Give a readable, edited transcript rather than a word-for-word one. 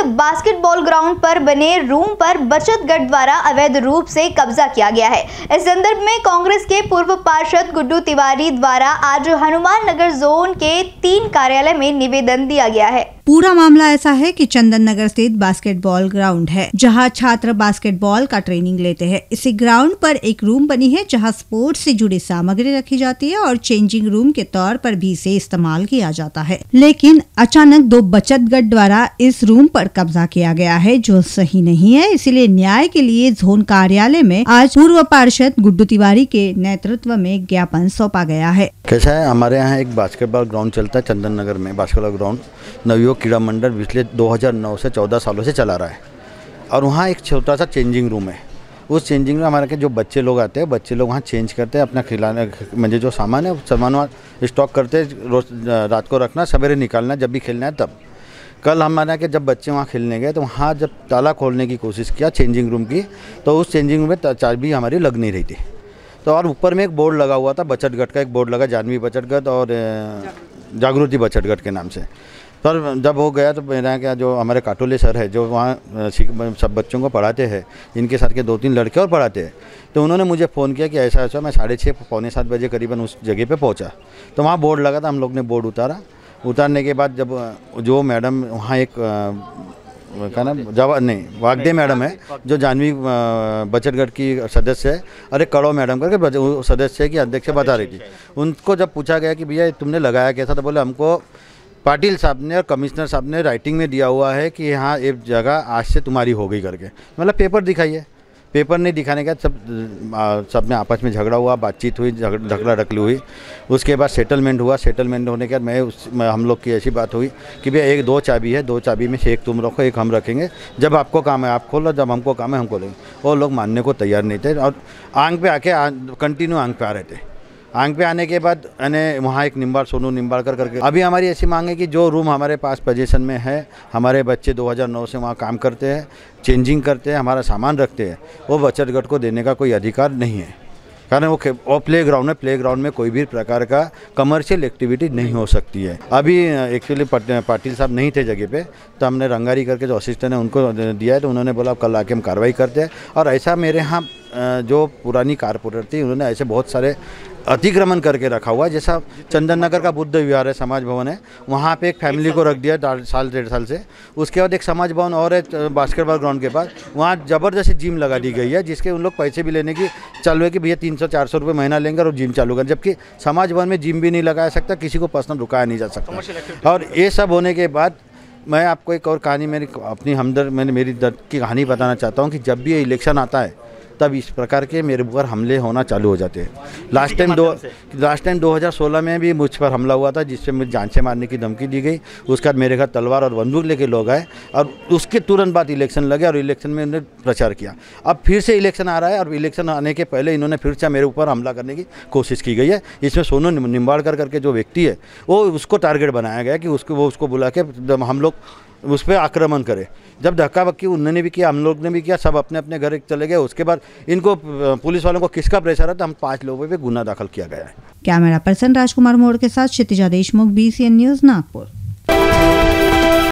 Basketball ground पर बने room पर बचत गट द्वारा अवैध रूप से कब्जा किया गया है। इस संदर्भ में कांग्रेस के पूर्व पार्षद गुड्डू तिवारी द्वारा आज हनुमान नगर जोन के 3 कार्यालय में निवेदन दिया गया है। पूरा मामला ऐसा है कि चंदन नगर स्थित बास्केटबॉल ग्राउंड है, जहां छात्र बास्केटबॉल का ट्रेनिंग लेते हैं। इसी ग्राउंड पर एक रूम बनी है जहां स्पोर्ट्स से जुड़ी सामग्री रखी जाती है और चेंजिंग रूम के तौर पर भी इसे इस्तेमाल किया जाता है। लेकिन अचानक 2 बचत गट द्वारा इस रूम पर कब्जा किया गया है, जो सही नहीं है। इसीलिए न्याय के लिए जोन कार्यालय में आज पूर्व पार्षद गुड्डू तिवारी के नेतृत्व में ज्ञापन सौंपा गया है। कैसा है, हमारे यहाँ एक बास्केटबॉल ग्राउंड चलता है चंदन नगर में। बास्केटबॉल ग्राउंड नवयुवक क्रीड़ा मंडल पिछले 2009 से 14 सालों से चला रहा है और वहाँ एक छोटा सा चेंजिंग रूम है। उस चेंजिंग में हमारे के जो बच्चे लोग आते हैं, बच्चे लोग वहाँ चेंज करते हैं, अपना खिलाने मुझे जो सामान है सामान वहाँ स्टॉक करते हैं, रोज रात को रखना, सवेरे निकालना जब भी खेलना है तब। कल हमारे के जब बच्चे वहाँ खेलने गए तो वहाँ जब ताला खोलने की कोशिश किया चेंजिंग रूम की, तो उस चेंजिंग रूम में चाबी हमारी लग नहीं रही थी। तो और ऊपर में एक बोर्ड लगा हुआ था, बचत गट का एक बोर्ड लगा, जानवी बचत गट और जागृति बचत गट के नाम से। पर जब हो गया तो मेरा क्या जो हमारे काटोले सर है, जो वहाँ सब बच्चों को पढ़ाते हैं, इनके साथ के 2-3 लड़के और पढ़ाते हैं, तो उन्होंने मुझे फ़ोन किया कि ऐसा ऐसा। मैं 6:30 पौने 7 बजे करीबन उस जगह पे पहुँचा, तो वहाँ बोर्ड लगा था। हम लोग ने बोर्ड उतारा। उतारने के बाद जब जो मैडम वहाँ एक क्या नाम वागदे मैडम है, जो जानवी बचत गट की सदस्य है, अरे कड़ो मैडम करके सदस्य है कि अध्यक्ष बता रही थी। उनको जब पूछा गया कि भैया तुमने लगाया कैसा, तो बोले हमको पाटिल साहब ने और कमिश्नर साहब ने राइटिंग में दिया हुआ है कि यहाँ एक जगह आज से तुम्हारी हो गई करके। मतलब पेपर दिखाइए। पेपर नहीं दिखाने के बाद सब में आपस में झगड़ा हुआ, बातचीत हुई, झगड़ा रखली हुई। उसके बाद सेटलमेंट हुआ। सेटलमेंट होने के बाद हम लोग की ऐसी बात हुई कि भैया 1-2 चाबी है, 2 चाबी में से एक तुम रखो, एक हम रखेंगे। जब आपको काम है आप खोलो, जब हमको काम है हम खोलेंगे। वो लोग मानने को तैयार नहीं थे और आंग पे आके कंटिन्यू आंग पे आ रहे थे। आंग पे आने के बाद यानी वहाँ एक सोनू निम्बाड़कर करके। अभी हमारी ऐसी मांग है कि जो रूम हमारे पास पोजीशन में है, हमारे बच्चे 2009 से वहाँ काम करते हैं, चेंजिंग करते हैं, हमारा सामान रखते हैं, वो बचत गट को देने का कोई अधिकार नहीं है। कारण वो प्ले ग्राउंड है, प्ले ग्राउंड में कोई भी प्रकार का कमर्शियल एक्टिविटी नहीं हो सकती है। अभी एक्चुअली पाटिल साहब नहीं थे जगह पे, तो हमने रंगारी करके जो असिस्टेंट है उनको दिया है, तो उन्होंने बोला कल आके हम कार्रवाई करते हैं। और ऐसा मेरे यहाँ जो पुरानी कारपोरेटर थी, उन्होंने ऐसे बहुत सारे अतिक्रमण करके रखा हुआ है। जैसा चंदन नगर का बुद्ध विहार है, समाज भवन है, वहाँ पे एक फैमिली को रख दिया 1.5 साल से। उसके बाद एक समाज भवन और है बास्केटबॉल ग्राउंड के पास, वहाँ ज़बरदस्ती जिम लगा दी गई है, जिसके उन लोग पैसे भी लेने की चालू है कि भैया 300-400 रुपये महीना लेंगे और जिम चालू कर। जबकि समाज भवन में जिम भी नहीं लगाया सकता, किसी को पर्सनल रुकाया नहीं जा सकता। और ये सब होने के बाद मैं आपको एक और कहानी मेरी दर्द की कहानी बताना चाहता हूँ कि जब भी ये इलेक्शन आता है तब इस प्रकार के मेरे ऊपर हमले होना चालू हो जाते हैं। लास्ट टाइम 2016 में भी मुझ पर हमला हुआ था, जिससे मुझे जान से मारने की धमकी दी गई। उसके बाद मेरे घर तलवार और बंदूक लेके लोग आए और उसके तुरंत बाद इलेक्शन लगे और इलेक्शन में उन्होंने प्रचार किया। अब फिर से इलेक्शन आ रहा है और इलेक्शन आने के पहले इन्होंने फिर से मेरे ऊपर हमला करने की कोशिश की गई है। इसमें सोनू निम्बाड़कर करके जो व्यक्ति है, वो उसको टारगेट बनाया गया कि उसको बुला के हम लोग उस पर आक्रमण करे। जब धक्का बक्की उन्होंने भी किया, हम लोग ने भी किया, सब अपने अपने घर चले गए। उसके बाद इनको पुलिस वालों को किसका प्रेशर है, तो हम 5 लोगों पे गुना दाखिल किया गया है। कैमरा पर्सन राजकुमार मोड़ के साथ क्षितिजा देशमुख, BCN न्यूज़, नागपुर।